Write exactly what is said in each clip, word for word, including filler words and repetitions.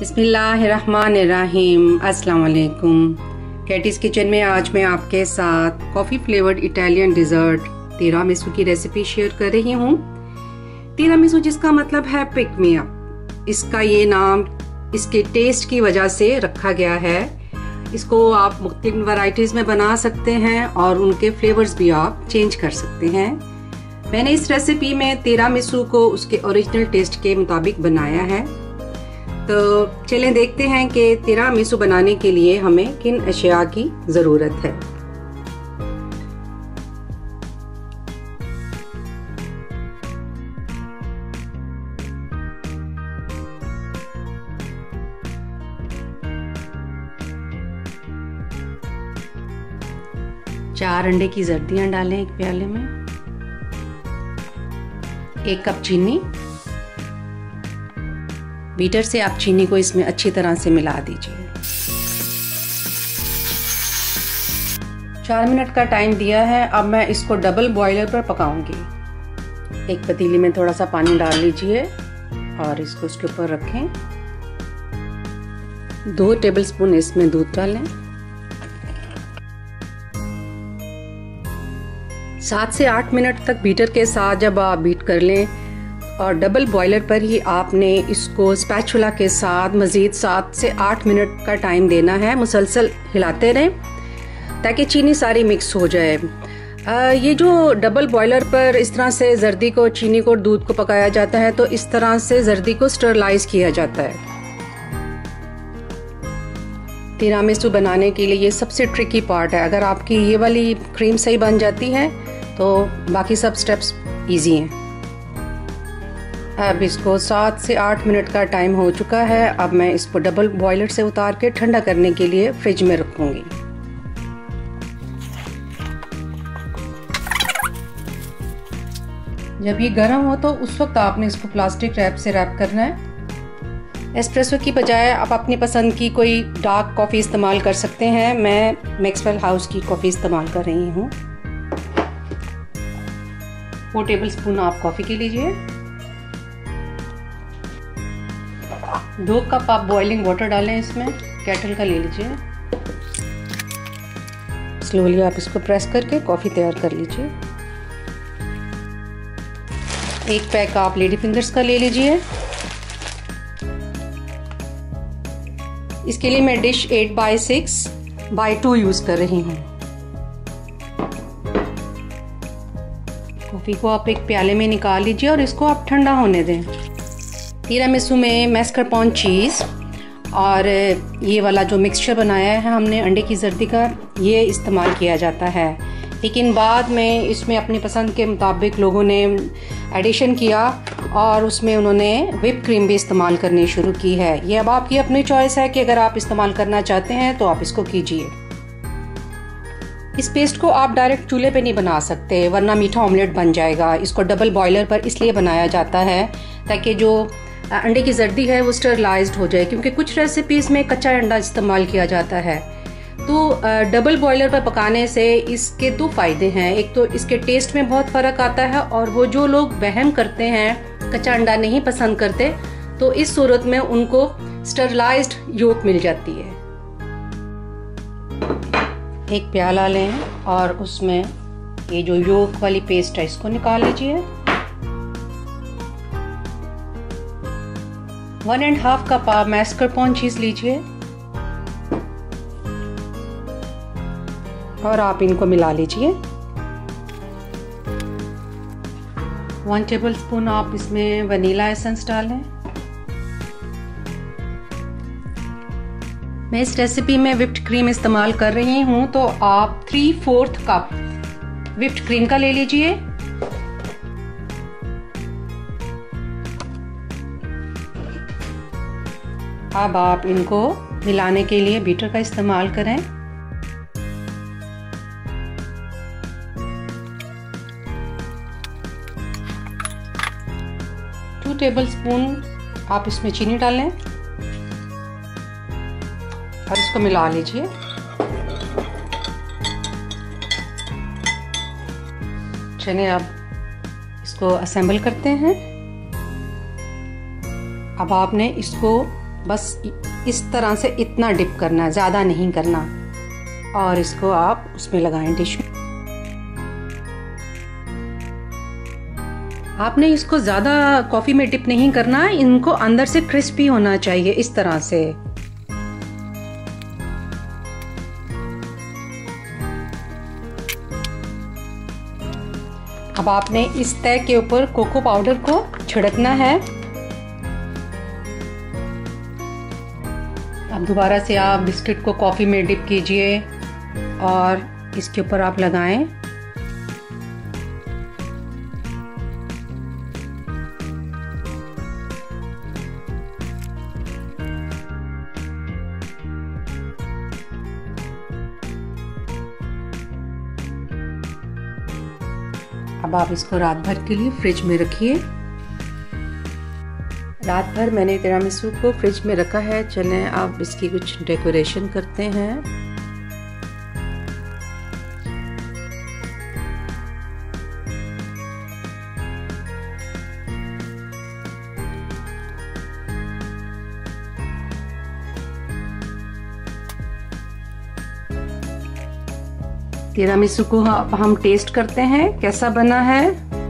बिस्मिल्लाहिर्रहमानिर्रहीम। अस्सलाम वालेकुम। कैटीज़ किचन में आज मैं आपके साथ coffee flavoured Italian dessert tiramisu की रेसिपी शेयर कर रही हूँ। तिरामिसू जिसका मतलब है पिक मी अप, इसका ये नाम इसके टेस्ट की वजह से रखा गया है। इसको आप मुख्तलिफ वैरायटीज़ में बना सकते हैं और उनके फ्लेवर्स भी आप चेंज कर सकते हैं। मैंने इस रेसिपी में तिरामिसू को उसके ओरिजिनल टेस्ट के मुताबिक बनाया है। तो चलें देखते हैं कि तिरामिसू बनाने के लिए हमें किन अशिया की ज़रूरत है। चार अंडे की जर्दियां डालें एक प्याले में। एक कप चीनी। बीटर से आप चीनी को इसमें अच्छी तरह से मिला दीजिए। चार मिनट का टाइम दिया है। अब मैं इसको डबल बॉयलर पर पकाऊंगी। एक पतीली में थोड़ा सा पानी डाल लीजिए और इसको उसके ऊपर रखें। दो टेबलस्पून इसमें दूध डालें। सात से आठ मिनट तक बीटर के साथ जब आप बीट कर लें और डबल बॉयलर पर ही आपने इसको स्पैचुला के साथ मज़ीद सात से आठ मिनट का टाइम देना है। मुसलसल हिलाते रहें ताकि चीनी सारी मिक्स हो जाए। आ, ये जो डबल बॉयलर पर इस तरह से जर्दी को, चीनी को और दूध को पकाया जाता है तो इस तरह से जर्दी को स्टरलाइज किया जाता है। तिरामिसू बनाने के लिए ये सबसे ट्रिकी पार्ट है। अगर आपकी ये वाली क्रीम सही बन जाती है तो बाकी सब स्टेप्स इजी हैं। अब इसको सात से आठ मिनट का टाइम हो चुका है। अब मैं इसको डबल बॉयलर से उतार के ठंडा करने के लिए फ्रिज में रखूंगी। जब ये गर्म हो तो उस वक्त आपने इसको प्लास्टिक रैप से रैप करना है। एस्प्रेसो की बजाय आप अपनी पसंद की कोई डार्क कॉफ़ी इस्तेमाल कर सकते हैं। मैं मैक्सवेल हाउस की कॉफ़ी इस्तेमाल कर रही हूँ। फोर टेबल स्पून आप कॉफ़ी के लीजिए। दो कप आप बॉइलिंग वाटर डालें इसमें, केटल का ले लीजिए। स्लोली आप इसको प्रेस करके कॉफ़ी तैयार कर लीजिए। एक पैक आप लेडी फिंगर्स का ले लीजिए। इसके लिए मैं dish eight by six by two use कर रही हूँ। कॉफ़ी को आप एक प्याले में निकाल लीजिए और इसको आप ठंडा होने दें। तिरामिसू में मैस्करपोन चीज़ और ये वाला जो मिक्सचर बनाया है हमने अंडे की जर्दी का, ये इस्तेमाल किया जाता है। लेकिन बाद में इसमें अपनी पसंद के मुताबिक लोगों ने एडिशन किया और उसमें उन्होंने व्हिप क्रीम भी इस्तेमाल करनी शुरू की है। ये अब आपकी अपनी चॉइस है कि अगर आप इस्तेमाल करना चाहते हैं तो आप इसको कीजिए। इस पेस्ट को आप डायरेक्ट चूल्हे पे नहीं बना सकते वरना मीठा ऑमलेट बन जाएगा। इसको डबल बॉयलर पर इसलिए बनाया जाता है ताकि जो अंडे की जर्दी है वो स्टरलाइज्ड हो जाए, क्योंकि कुछ रेसिपीज़ में कच्चा अंडा इस्तेमाल किया जाता है। तो डबल बॉयलर पर पकाने से इसके दो फ़ायदे हैं। एक तो इसके टेस्ट में बहुत फ़र्क आता है और वो जो लोग वहम करते हैं, कच्चा अंडा नहीं पसंद करते, तो इस सूरत में उनको स्टरलाइज्ड योक मिल जाती है। एक प्याला लें और उसमें ये जो योक वाली पेस्ट है इसको निकाल लीजिए। वन एंड हाफ कप आप मैस्करपोन चीज लीजिए और आप इनको मिला लीजिए। वन टेबल स्पून आप इसमें वनीला एसेंस डालें। मैं इस रेसिपी में व्हिप्ड क्रीम इस्तेमाल कर रही हूँ तो आप three fourth cup whipped cream का ले लीजिए। अब आप इनको मिलाने के लिए बीटर का इस्तेमाल करें। टू टेबल स्पून आप इसमें चीनी डालें और इसको मिला लीजिए। चलिए अब इसको असेंबल करते हैं। अब आपने इसको बस इस तरह से इतना डिप करना है, ज़्यादा नहीं करना। और इसको आप उसमें लगाएं डिश में। आपने इसको ज़्यादा कॉफ़ी में डिप नहीं करना, इनको अंदर से क्रिस्पी होना चाहिए इस तरह से। अब आपने इस तय के ऊपर कोको पाउडर को छिड़कना है। अब दोबारा से आप बिस्किट को कॉफ़ी में डिप कीजिए और इसके ऊपर आप लगाएं। अब आप इसको रात भर के लिए फ्रिज में रखिए। रात भर मैंने तिरामिसू को फ्रिज में रखा है। चलें अब इसकी कुछ डेकोरेशन करते हैं। तिरामिसू को अब हम टेस्ट करते हैं कैसा बना है।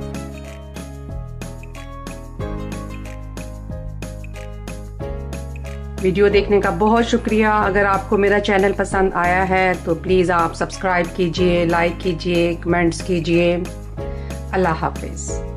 वीडियो देखने का बहुत शुक्रिया। अगर आपको मेरा चैनल पसंद आया है तो प्लीज़ आप सब्सक्राइब कीजिए, लाइक कीजिए, कमेंट्स कीजिए। अल्लाह हाफिज़।